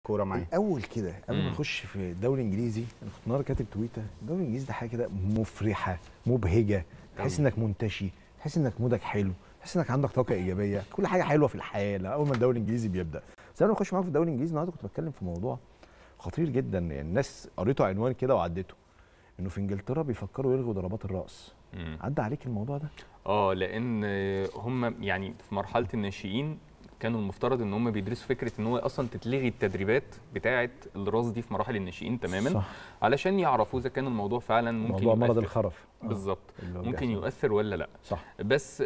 كوره معايا الاول كده قبل ما نخش في الدوري الانجليزي، انا كنت النهارده كاتب تويتر، الدوري الانجليزي ده حاجه كده مفرحه مبهجه، تحس انك منتشي، تحس انك مودك حلو، تحس انك عندك طاقه ايجابيه، كل حاجه حلوه في الحياه اول ما الدوري الانجليزي بيبدا. بس انا بخش معاكم في الدوري الانجليزي النهارده كنت بتكلم في موضوع خطير جدا، يعني الناس قريته عنوان كده وعدته، انه في انجلترا بيفكروا يلغوا ضربات الراس. عدى عليك الموضوع ده؟ لان هم يعني في مرحله الناشئين كانوا المفترض ان هم بيدرسوا فكره ان هو اصلا تتلغي التدريبات بتاعه الراس دي في مراحل الناشئين تماما. صح. علشان يعرفوا اذا كان الموضوع فعلا ممكن موضوع مرض الخرف بالظبط ممكن يؤثر ولا لا. صح. بس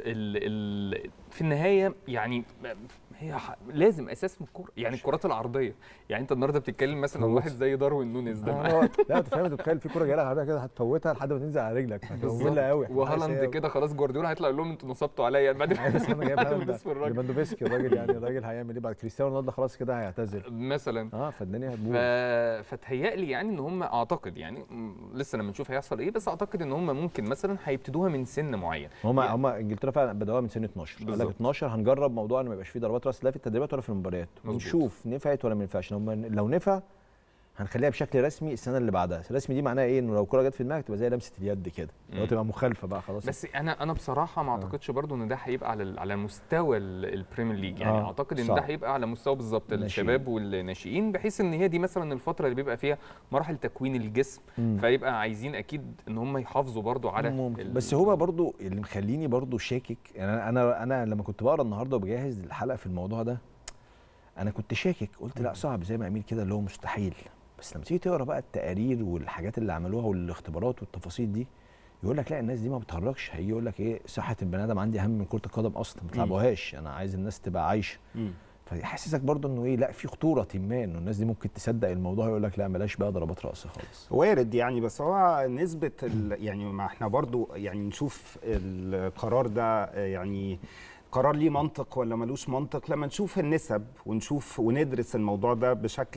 في النهايه يعني هي لازم اساس من الكوره، يعني الكرات العرضيه، يعني انت النهارده بتتكلم مثلا عن واحد زي داروين نونيز ده لا انت فاهم، تتخيل في كوره جايه لك عرضيه كده هتفوتها لحد ما تنزل على رجلك، ممله قوي. وهالاند كده خلاص جوارديولا هيطلع يقول لهم انتوا نصبتوا عليا بعد بس انا جايب ليفاندوفسكي الراجل، يعني الراجل هيعمل ايه بعد كريستيانو رونالدو؟ خلاص كده هيعتزل مثلا. فالدنيا هتبوظ. فتهيألي يعني ان هم اعتقد يعني لسه لما نشوف هيحصل ايه، بس اعتقد ان هم ممكن مثلا هيبتدوها من سن معين. هم انجلترا فعلا بدأوها من سن 12، قال لك 12 هنجرب موضوع ان ما يبقاش فيه ضربات راس لا في التدريبات ولا في المباريات، ونشوف نفعت ولا ما ينفعش. لو نفع هنخليها بشكل رسمي السنه اللي بعدها. الرسمي دي معناها ايه؟ انه لو الكوره جت في دماغك تبقى زي لمسه اليد كده، لو تبقى مخالفه بقى خلاص. بس انا بصراحه ما اعتقدش برضو ان ده هيبقى على مستوى البريمير ليج، يعني اعتقد ان ده هيبقى على مستوى بالظبط الشباب والناشئين، بحيث ان هي دي مثلا الفتره اللي بيبقى فيها مراحل تكوين الجسم، فيبقى عايزين اكيد ان هم يحافظوا برضو على بس هو برضو اللي مخليني برضو شاكك، يعني انا لما كنت بقرا النهارده وبجهز الحلقه في الموضوع ده انا كنت شاكك، قلت لا صعب زي ما امير كده اللي هو مستحيل. بس لما تيجي تقرا بقى التقارير والحاجات اللي عملوها والاختبارات والتفاصيل دي، يقول لك لا الناس دي ما بتهرجش، هيجي يقول لك ايه، صحه البني ادم عندي اهم من كره القدم اصلا، ما تلعبوهاش، انا عايز الناس تبقى عايشه. فيحسسك برضو انه ايه، لا في خطوره ما، انه الناس دي ممكن تصدق الموضوع يقول لك لا بلاش بقى ضربات راس خالص. وارد يعني، بس هو نسبه يعني ما احنا برضو يعني نشوف القرار ده، يعني قرار ليه منطق ولا ملوش منطق لما نشوف النسب ونشوف وندرس الموضوع ده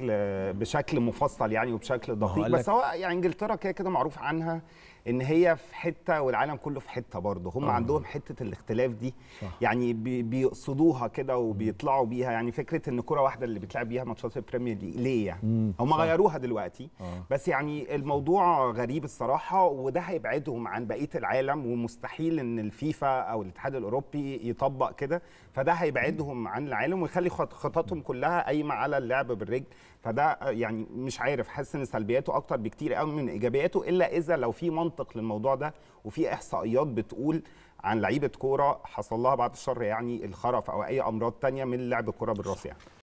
بشكل مفصل يعني وبشكل دقيق. بس هو يعني انجلترا كده كده معروف عنها ان هي في حته والعالم كله في حته برضه، هم عندهم حته الاختلاف دي. صح. يعني بيقصدوها كده وبيطلعوا بيها، يعني فكره ان كره واحده اللي بيتلعب بيها ماتشات البريمير ليج ليه يعني؟ هم غيروها دلوقتي. بس يعني الموضوع غريب الصراحه، وده هيبعدهم عن بقيه العالم، ومستحيل ان الفيفا او الاتحاد الاوروبي يطبق كده، فده هيبعدهم عن العالم ويخلي خططهم كلها قايمه على اللعب بالرجل. فده يعني مش عارف، حاسس ان سلبياته اكتر بكتير قوي من ايجابياته، الا اذا لو في منطق للموضوع ده وفي احصائيات بتقول عن لعيبه كوره حصل لها بعد الشر يعني الخرف او اي امراض تانية من لعب الكوره بالراس يعني.